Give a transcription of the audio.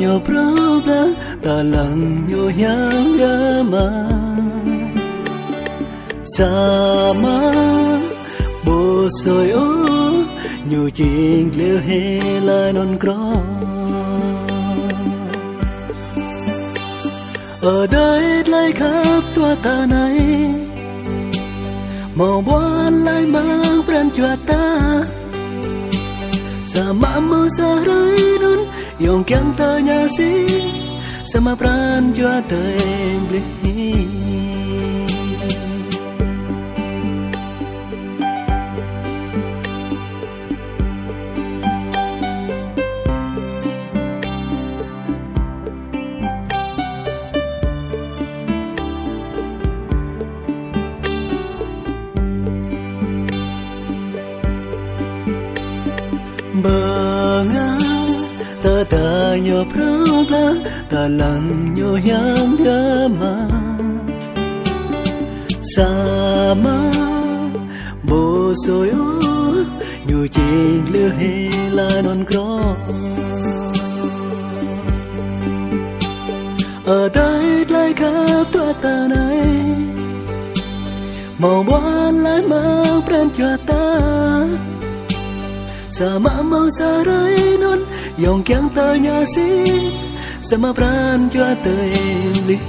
nyo problem ta lang nyo yang gama sama bo soy o nyo ching leo he la non cro ở đây lại khắp tua ta này màu buồn lại mang pran chua ta sama mau sarai nun yong kyang ta nya si sama pran chua ta em bli ta nyo problem ta lang nyo yang gama sama bo soy o nyo ching leo he la non cro ở đây lại khắp tua ta này màu buồn lại mang pran cho ta sama mau sarai non yong kyang ta nya si sama pran cho ta em li